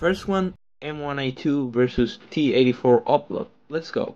First one, M1A2 versus T84 Upload. Let's go.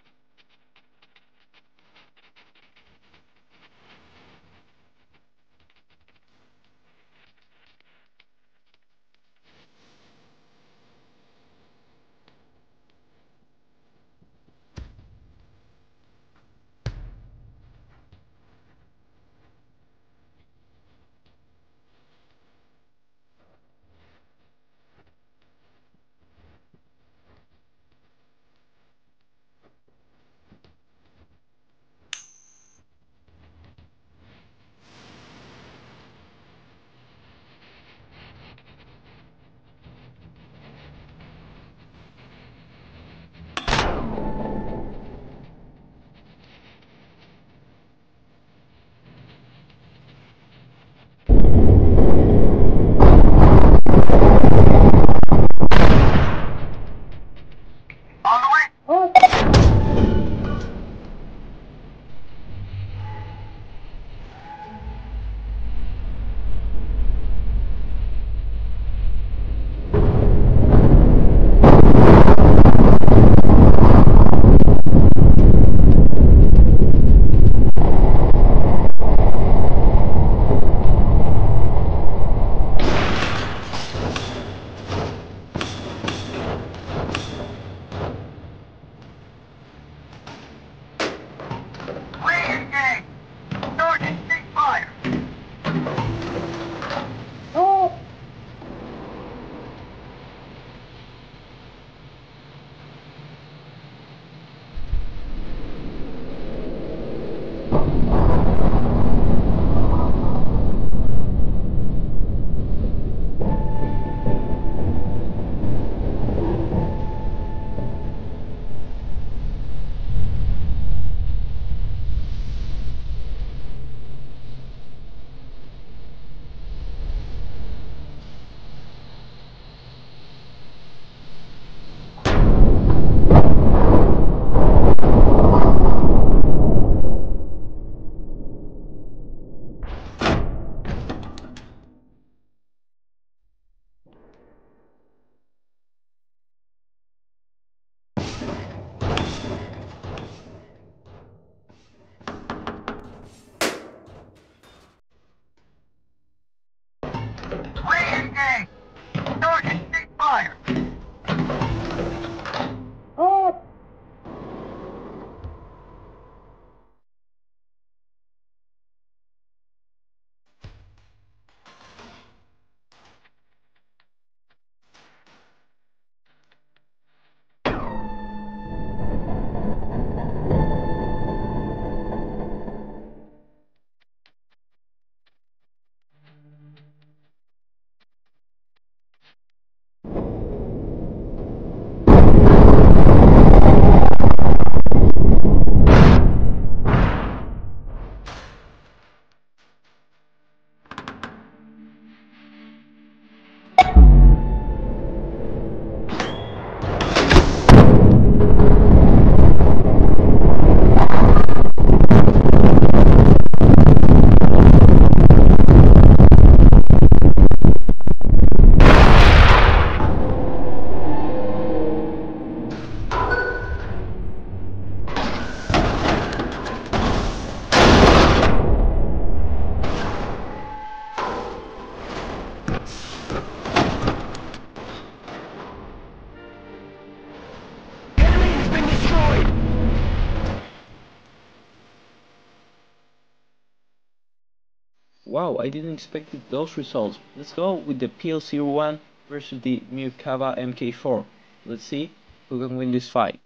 Wow, I didn't expect those results. Let's go with the PL01 versus the Miyakawa MK4. Let's see who can win this fight.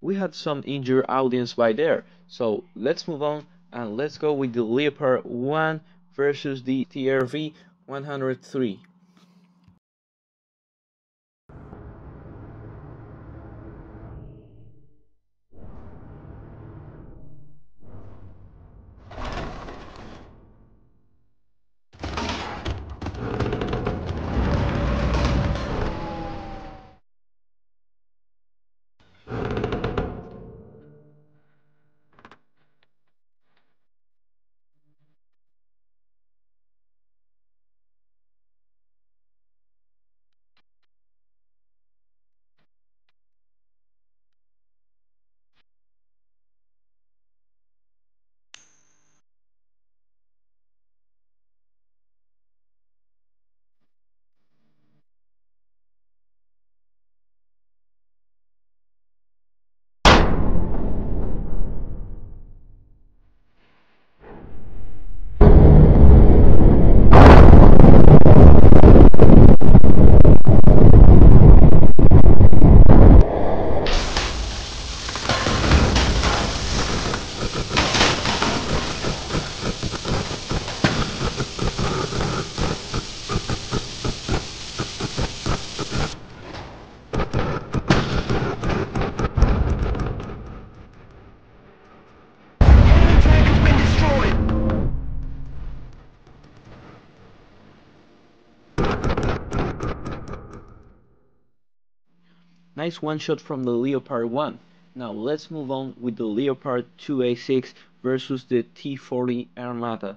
we had some injured audience by there. So let's move on and let's go with the Leopard 1 versus the TRV 103. Nice one shot from the Leopard 1. Now let's move on with the Leopard 2A6 versus the T40 Armata.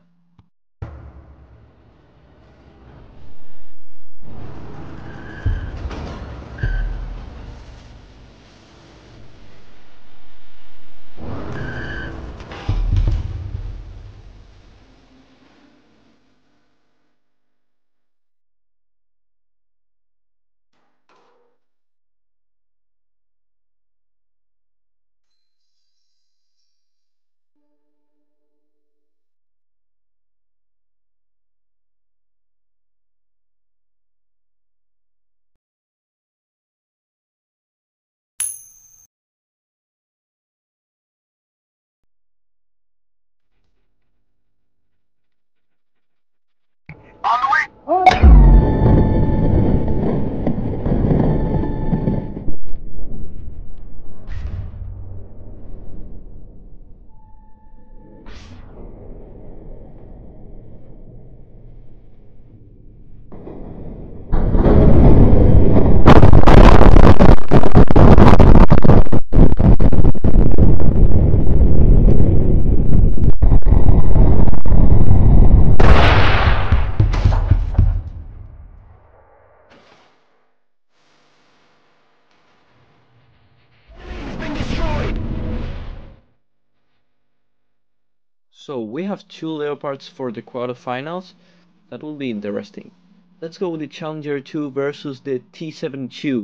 So we have two Leopards for the quarterfinals. That will be interesting. Let's go with the Challenger 2 versus the T72.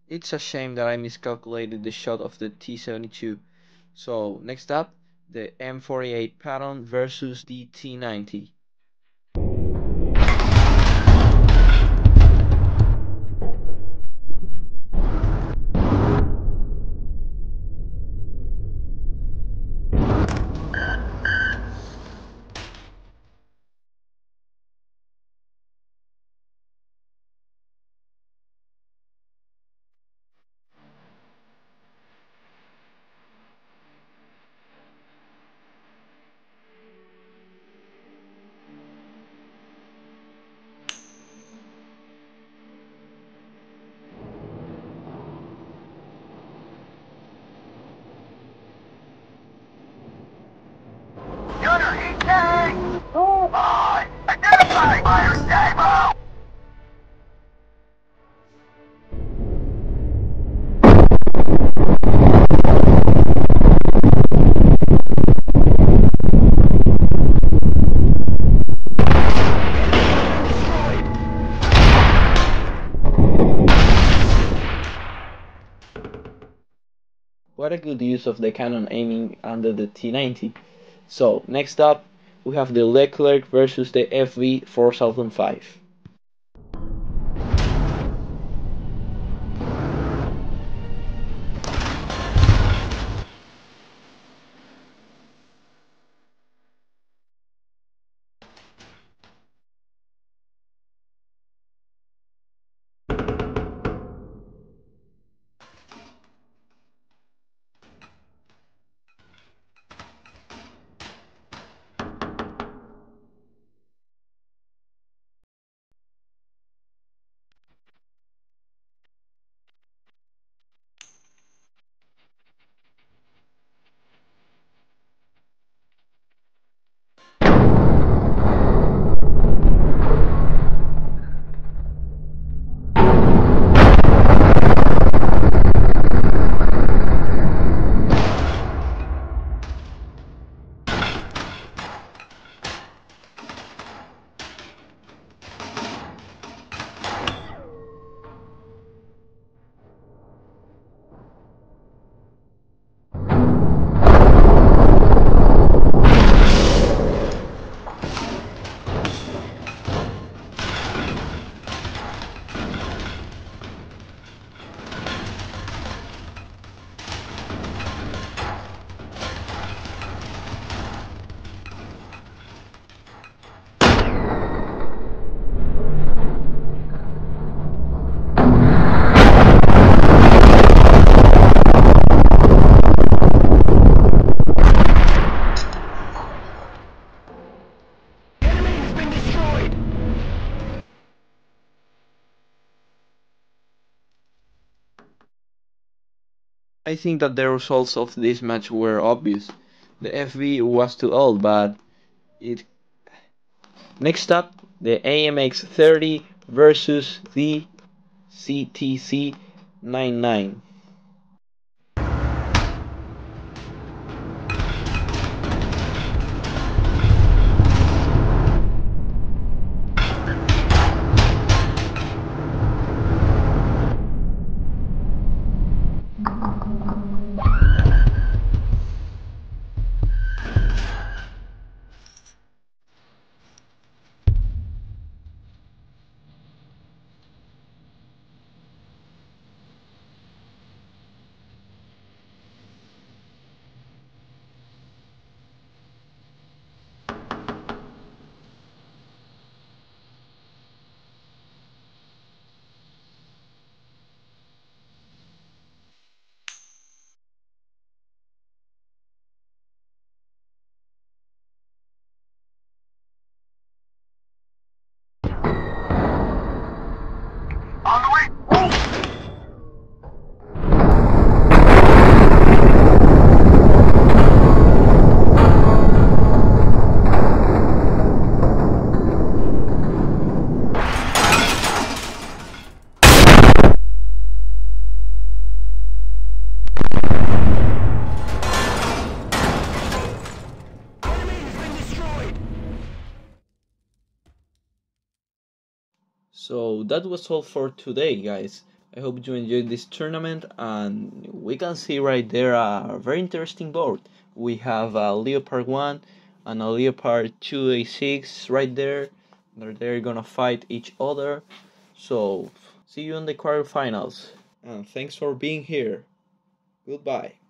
It's a shame that I miscalculated the shot of the T-72. So next up, the M48 Patton versus the T-90. Gunner ETA! Bullseye! Identify! Fire stable! What a good use of the cannon aiming under the T-90. So next up, we have the Leclerc versus the FV 4005. I think that the results of this match were obvious. The FV was too old, but it. Next up, the AMX-30 versus the CTC-99. On the way! So that was all for today, guys. I hope you enjoyed this tournament, and we can see right there a very interesting board. We have a Leopard 1 and a Leopard 2A6 right there. They're gonna fight each other. So, see you in the quarterfinals. And thanks for being here. Goodbye.